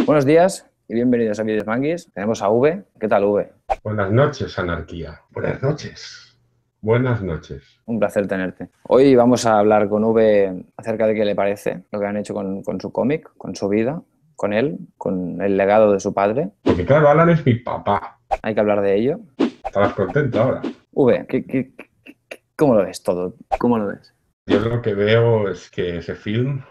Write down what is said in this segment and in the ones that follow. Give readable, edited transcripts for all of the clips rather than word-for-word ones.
Buenos días y bienvenidos a Videos Manguis. Tenemos a V. ¿Qué tal, V? Buenas noches, anarquía. Buenas noches. Buenas noches. Un placer tenerte. Hoy vamos a hablar con V acerca de qué le parece lo que han hecho con su cómic, con su vida, con él, con el legado de su padre. Porque claro, Alan es mi papá. Hay que hablar de ello. ¿Estarás contento ahora? V, ¿cómo lo ves todo? ¿Cómo lo ves? Yo lo que veo es que ese film,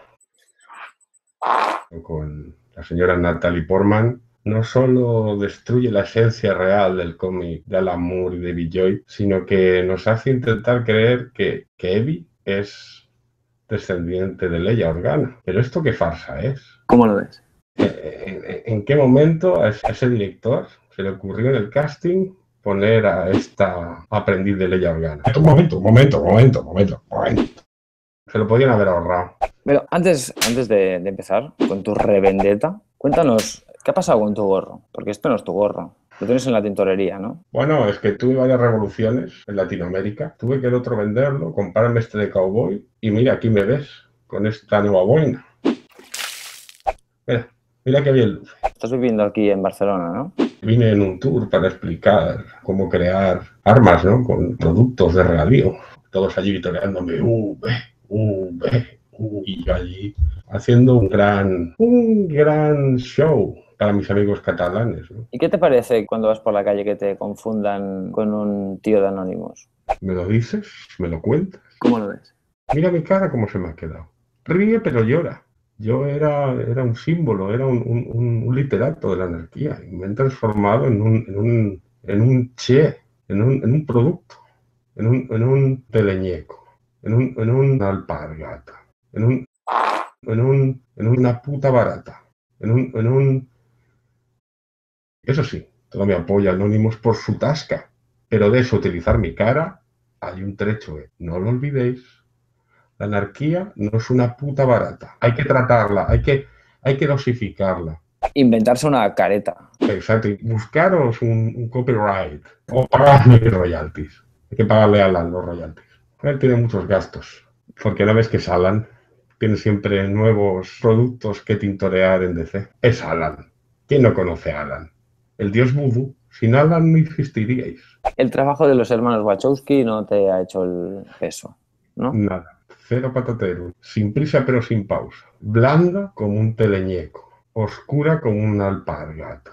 con la señora Natalie Portman, no solo destruye la esencia real del cómic de Alan Moore y David Joy, sino que nos hace intentar creer que Eddie es descendiente de Leia Organa. Pero ¿esto qué farsa es? ¿Cómo lo ves? ¿En qué momento a ese director se le ocurrió en el casting poner a esta aprendiz de Leia Organa? Un momento. Se lo podían haber ahorrado. Pero antes de empezar con tu revendetta, cuéntanos, ¿qué ha pasado con tu gorro? Porque esto no es tu gorro. Lo tienes en la tintorería, ¿no? Bueno, es que tuve varias revoluciones en Latinoamérica. Tuve que el otro venderlo, comprarme este de cowboy y mira, aquí me ves con esta nueva boina. Mira qué bien luce. Estás viviendo aquí en Barcelona, ¿no? Vine en un tour para explicar cómo crear armas, ¿no? Con productos de regadío. Todos allí vitoreándome, y yo allí haciendo un gran show para mis amigos catalanes, ¿no? ¿Y qué te parece cuando vas por la calle que te confundan con un tío de Anonymous? ¿Me lo dices? ¿Me lo cuentas? ¿Cómo lo ves? Mira mi cara cómo se me ha quedado. Ríe pero llora. Yo era un símbolo, era un literato de la anarquía y me he transformado en un producto, en un teleñeco, en una alpargata, en una puta barata, en un... Eso sí, todo me apoya Anonymous por su tasca, pero de eso utilizar mi cara hay un trecho, ¿eh? No lo olvidéis. La anarquía no es una puta barata. Hay que tratarla, hay que dosificarla. Inventarse una careta. Exacto. Y buscaros un copyright o pagarme royalties. Hay que pagarle a Alan los royalties. Él tiene muchos gastos. Porque una vez que es Alan, tiene siempre nuevos productos que tintorear en DC. Es Alan. ¿Quién no conoce a Alan? El dios vudú. Sin Alan no existiríais. El trabajo de los hermanos Wachowski no te ha hecho el peso, ¿no? Nada. Cero patatero. Sin prisa pero sin pausa. Blanda como un teleñeco. Oscura como una alpargata.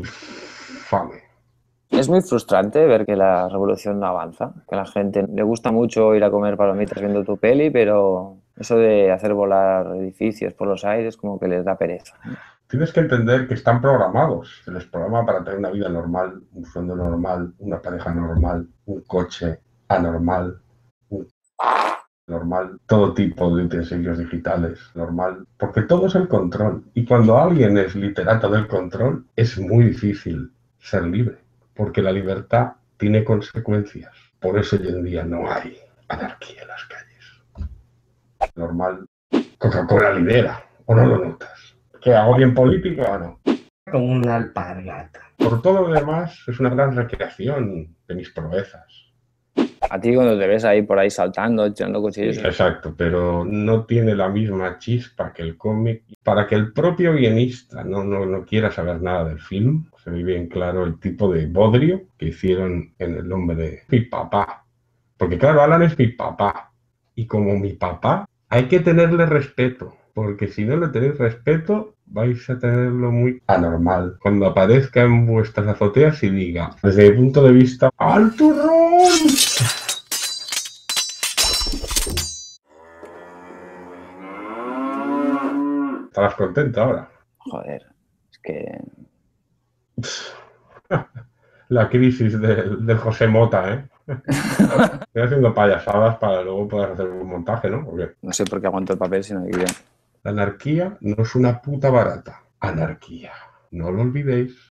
Infame. Es muy frustrante ver que la revolución no avanza, que a la gente le gusta mucho ir a comer palomitas viendo tu peli, pero eso de hacer volar edificios por los aires como que les da pereza. Tienes que entender que están programados. Se les programa para tener una vida normal, un sueldo normal, una pareja normal, un coche anormal, un normal, todo tipo de utensilios digitales normal, porque todo es el control. Y cuando alguien es literato del control, es muy difícil ser libre, porque la libertad tiene consecuencias. Por eso hoy en día no hay anarquía en las calles. Normal. Coca-Cola lidera, ¿o no lo notas? ¿Que hago bien política o no? Como una alpargata. Por todo lo demás, es una gran recreación de mis proezas. A ti cuando te ves ahí por ahí saltando, echando cuchillos... Exacto, pero no tiene la misma chispa que el cómic. Para que el propio guionista no quiera saber nada del film, se ve bien claro el tipo de bodrio que hicieron en el nombre de mi papá. Porque claro, Alan es mi papá. Y como mi papá, hay que tenerle respeto. Porque si no le tenéis respeto, vais a tenerlo muy anormal. Cuando aparezca en vuestras azoteas y diga, desde mi punto de vista, ¡al turrón! ¿Estarás contento ahora? Joder, es que... La crisis del José Mota, ¿eh? Estoy haciendo payasadas para luego poder hacer un montaje, ¿no? Porque No sé por qué aguanto el papel, sino que... la anarquía no es una puta barata. Anarquía. No lo olvidéis.